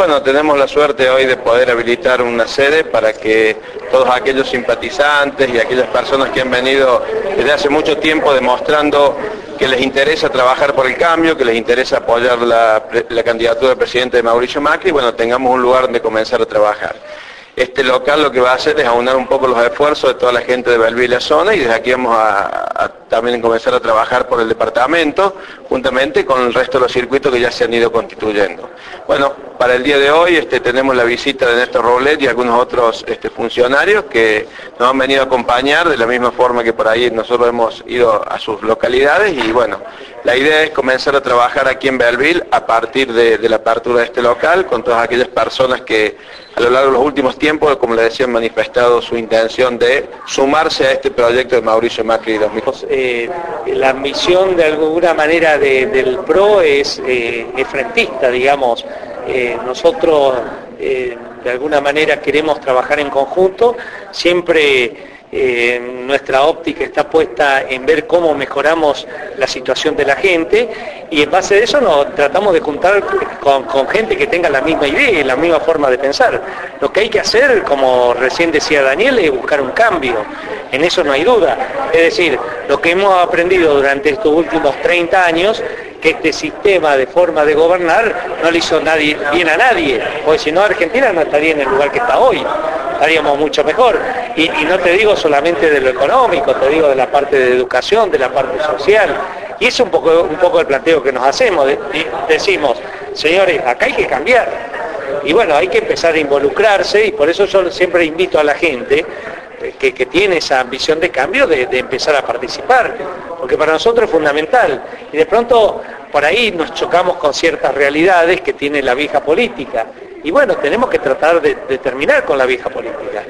bueno, tenemos la suerte hoy de poder habilitar una sede para que todos aquellos simpatizantes y aquellas personas que han venido desde hace mucho tiempo demostrando que les interesa trabajar por el cambio, que les interesa apoyar la candidatura del presidente Mauricio Macri, bueno, tengamos un lugar donde comenzar a trabajar. Este local lo que va a hacer es aunar un poco los esfuerzos de toda la gente de Belville y la zona, y desde aquí vamos a también comenzar a trabajar por el departamento, juntamente con el resto de los circuitos que ya se han ido constituyendo. Bueno, para el día de hoy tenemos la visita de Néstor Roblet y algunos otros funcionarios que nos han venido a acompañar, de la misma forma que por ahí nosotros hemos ido a sus localidades, y bueno, la idea es comenzar a trabajar aquí en Belville a partir de la apertura de este local, con todas aquellas personas que a lo largo de los últimos tiempos, como les decía, han manifestado su intención de sumarse a este proyecto de Mauricio Macri 2000. La misión de alguna manera del PRO es frentista, digamos. Nosotros de alguna manera queremos trabajar en conjunto, siempre nuestra óptica está puesta en ver cómo mejoramos la situación de la gente, y en base a eso nos tratamos de juntar con gente que tenga la misma idea y la misma forma de pensar. Lo que hay que hacer, como recién decía Daniel, es buscar un cambio, en eso no hay duda. Es decir, lo que hemos aprendido durante estos últimos 30 años, que este sistema de forma de gobernar no le hizo bien a nadie, porque si no Argentina no estaría en el lugar que está hoy, estaríamos mucho mejor. Y no te digo solamente de lo económico, te digo de la parte de educación, de la parte social. Y es un poco el planteo que nos hacemos. Decimos, señores, acá hay que cambiar. Y bueno, hay que empezar a involucrarse, y por eso yo siempre invito a la gente que tiene esa ambición de cambio de empezar a participar, porque para nosotros es fundamental. Y de pronto por ahí nos chocamos con ciertas realidades que tiene la vieja política, y bueno, tenemos que tratar de terminar con la vieja política.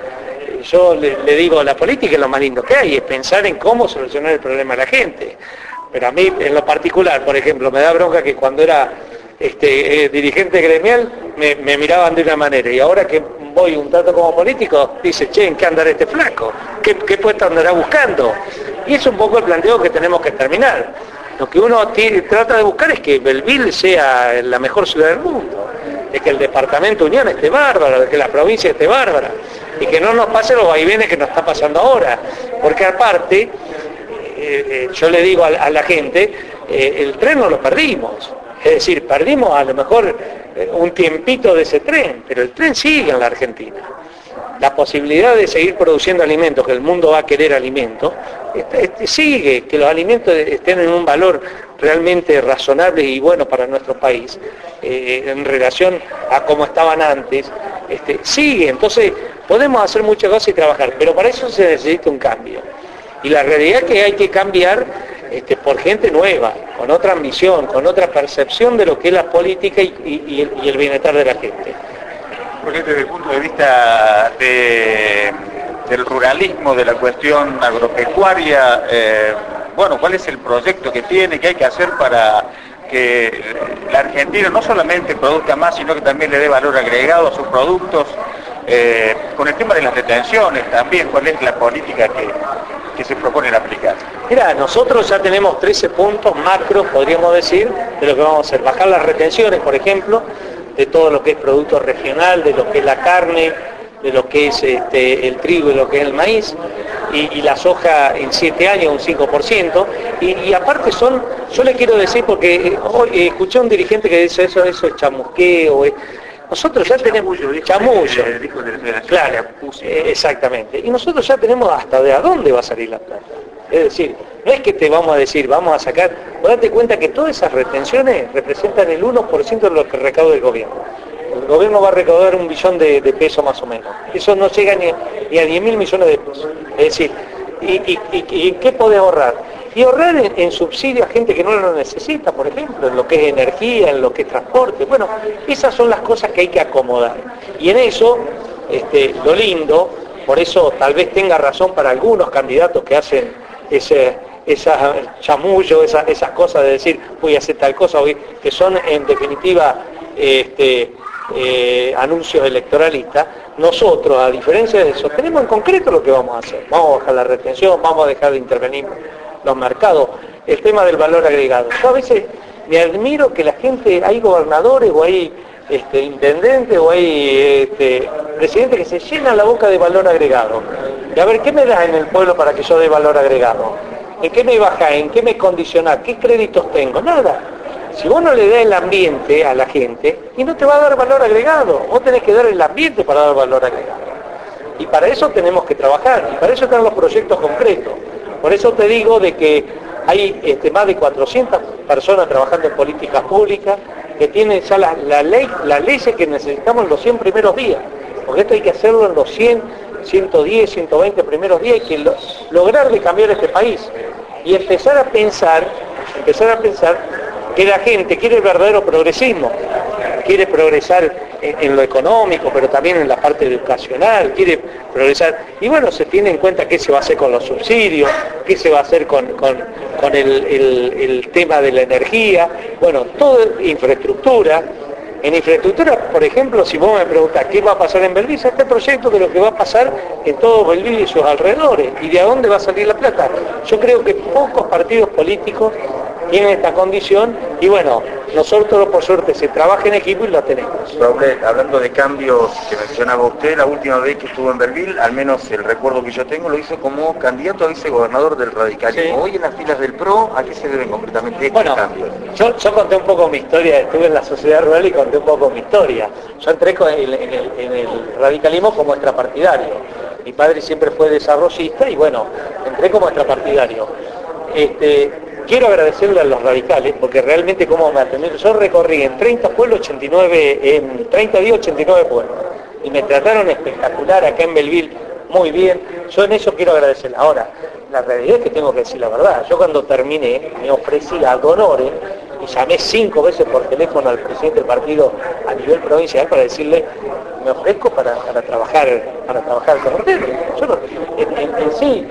Yo le digo, la política es lo más lindo que hay, es pensar en cómo solucionar el problema de la gente. Pero a mí en lo particular, por ejemplo, me da bronca que cuando era dirigente gremial me miraban de una manera, y ahora que voy un trato como político, dice, che, ¿en qué andará este flaco? ¿Qué puesto andará buscando? Y es un poco el planteo que tenemos que terminar. Lo que uno trata de buscar es que Belville sea la mejor ciudad del mundo, de que el departamento Unión esté bárbaro, de que la provincia esté bárbara, y que no nos pase los vaivenes que nos está pasando ahora. Porque aparte, yo le digo a la gente, el tren no lo perdimos. Es decir, perdimos a lo mejor un tiempito de ese tren, pero el tren sigue en la Argentina. La posibilidad de seguir produciendo alimentos, que el mundo va a querer alimentos, sigue, que los alimentos estén en un valor realmente razonable y bueno para nuestro país, en relación a cómo estaban antes, sigue. Entonces, podemos hacer muchas cosas y trabajar, pero para eso se necesita un cambio. Y la realidad es que hay que cambiar por gente nueva, con otra ambición, con otra percepción de lo que es la política y el bienestar de la gente. Porque desde el punto de vista del ruralismo, de la cuestión agropecuaria, bueno, ¿cuál es el proyecto que tiene, qué hay que hacer para que la Argentina no solamente produzca más, sino que también le dé valor agregado a sus productos? Con el tema de las retenciones también, ¿cuál es la política que se proponen aplicar? Mira, nosotros ya tenemos 13 puntos macros, podríamos decir, de lo que vamos a hacer. Bajar las retenciones, por ejemplo, de todo lo que es producto regional, de lo que es la carne, de lo que es el trigo y lo que es el maíz, y la soja en 7 años un 5%, y aparte yo le quiero decir, porque hoy escuché a un dirigente que dice eso es chamusqueo, nosotros ya tenemos chamullo, claro, exactamente, y nosotros ya tenemos hasta de a dónde va a salir la plata. Es decir, no es que te vamos a decir, vamos a sacar, vos date cuenta que todas esas retenciones representan el 1% de lo que recauda el gobierno. El gobierno va a recaudar 1 billón de pesos más o menos. Eso no llega ni a 10.000 millones de pesos. Es decir, ¿y qué podés ahorrar? Y ahorrar en subsidio a gente que no lo necesita, por ejemplo, en lo que es energía, en lo que es transporte. Bueno, esas son las cosas que hay que acomodar. Y en eso, lo lindo, por eso tal vez tenga razón para algunos candidatos que hacen esa chamullo, esas cosas de decir voy a hacer tal cosa, que son en definitiva anuncios electoralistas. Nosotros, a diferencia de eso, tenemos en concreto lo que vamos a hacer. Vamos a bajar la retención, vamos a dejar de intervenir los mercados. El tema del valor agregado. Yo a veces me admiro que la gente, hay gobernadores o hay intendentes o hay presidentes que se llenan la boca de valor agregado. Y a ver, ¿qué me das en el pueblo para que yo dé valor agregado? ¿En qué me baja? ¿En qué me condiciona? ¿Qué créditos tengo? Nada. Si vos no le das el ambiente a la gente, y no te va a dar valor agregado. Vos tenés que dar el ambiente para dar valor agregado. Y para eso tenemos que trabajar, y para eso están los proyectos concretos. Por eso te digo de que hay más de 400 personas trabajando en políticas públicas que tienen ya las leyes que necesitamos en los 100 primeros días. Porque esto hay que hacerlo en los 100, 110, 120 primeros días, hay que lograr de cambiar este país. Y empezar a pensar que la gente quiere el verdadero progresismo, quiere progresar en lo económico, pero también en la parte educacional, quiere progresar. Y bueno, se tiene en cuenta qué se va a hacer con los subsidios, qué se va a hacer con el tema de la energía, bueno, toda infraestructura. En infraestructura, por ejemplo, si vos me preguntás qué va a pasar en Belville, este proyecto de lo que va a pasar en todo Belville y sus alrededores, y de dónde va a salir la plata. Yo creo que pocos partidos políticos tienen esta condición, y bueno, nosotros por suerte se trabaja en equipo y la tenemos. Raúl, hablando de cambios que mencionaba usted, la última vez que estuvo en Belville, al menos el recuerdo que yo tengo, lo hizo como candidato a vicegobernador del radicalismo. Sí. Hoy en las filas del PRO, ¿a qué se deben concretamente estos cambios? Yo conté un poco mi historia, estuve en la sociedad rural y conté un poco mi historia. Yo entré en el radicalismo como extrapartidario. Mi padre siempre fue desarrollista y bueno, entré como extrapartidario. Quiero agradecerle a los radicales porque realmente cómo me atendieron. Yo recorrí en 30 pueblos, en 30 días 89 pueblos. Y me trataron espectacular acá en Belville, muy bien. Yo en eso quiero agradecerle. Ahora, la realidad es que tengo que decir la verdad. Yo cuando terminé me ofrecí ad honorem y llamé 5 veces por teléfono al presidente del partido a nivel provincial para decirle me ofrezco para trabajar con ustedes. Yo no, en sí,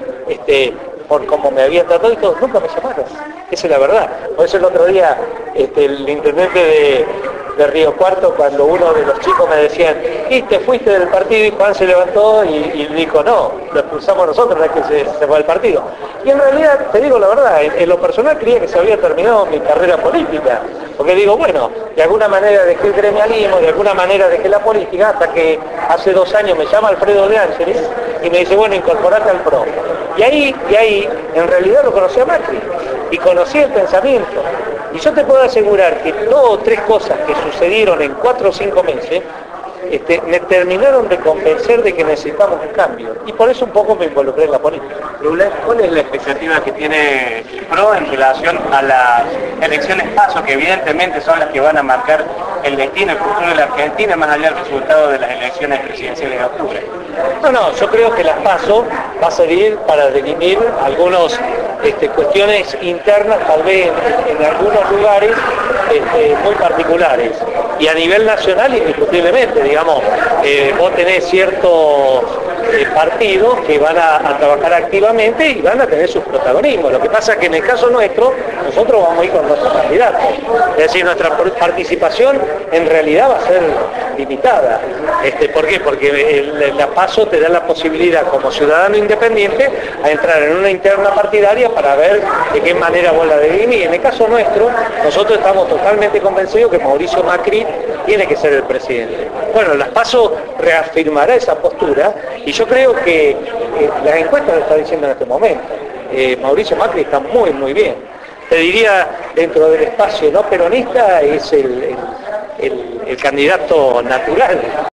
por cómo me habían tratado y todo, nunca me llamaron. Esa es la verdad. Por eso el otro día el intendente de Río Cuarto, cuando uno de los chicos me decían, y te fuiste del partido, y Juan se levantó y dijo, no, lo expulsamos nosotros, no es que se fue del partido. Y en realidad, te digo la verdad, en lo personal creía que se había terminado mi carrera política. Porque digo, bueno, de alguna manera dejé el gremialismo, de alguna manera dejé la política, hasta que hace 2 años me llama Alfredo de Ángeles y me dice, bueno, incorporate al PRO. Y ahí, en realidad lo conocí a Macri, y conocí el pensamiento. Y yo te puedo asegurar que 2 o 3 cosas que sucedieron en 4 o 5 meses, me terminaron de convencer de que necesitamos un cambio. Y por eso un poco me involucré en la política. ¿Cuál es la expectativa que tiene el PRO en relación a las elecciones PASO, que evidentemente son las que van a marcar el destino, el futuro de la Argentina, más allá del resultado de las elecciones presidenciales de octubre? No, yo creo que las PASO va a servir para dirimir algunas cuestiones internas, tal vez en algunos lugares muy particulares. Y a nivel nacional, indiscutiblemente, digamos, vos tenés ciertos partidos que van a trabajar activamente y van a tener sus protagonismos. Lo que pasa es que en el caso nuestro, nosotros vamos a ir con nuestros candidatos. Es decir, nuestra participación en realidad va a ser limitada. ¿Por qué? Porque la PASO te da la posibilidad como ciudadano independiente a entrar en una interna partidaria para ver de qué manera vos la dirimís. En el caso nuestro, nosotros estamos totalmente convencidos que Mauricio Macri tiene que ser el presidente. Bueno, las PASO reafirmará esa postura y yo creo que las encuestas lo están diciendo en este momento. Mauricio Macri está muy, muy bien. Te diría, dentro del espacio no peronista es el candidato natural.